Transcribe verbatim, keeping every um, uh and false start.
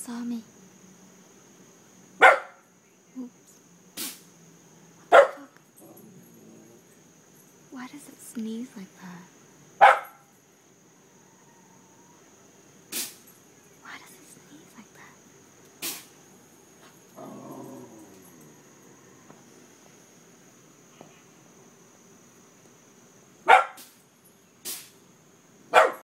saw me. Oops. What the fuck? Why does it sneeze like that?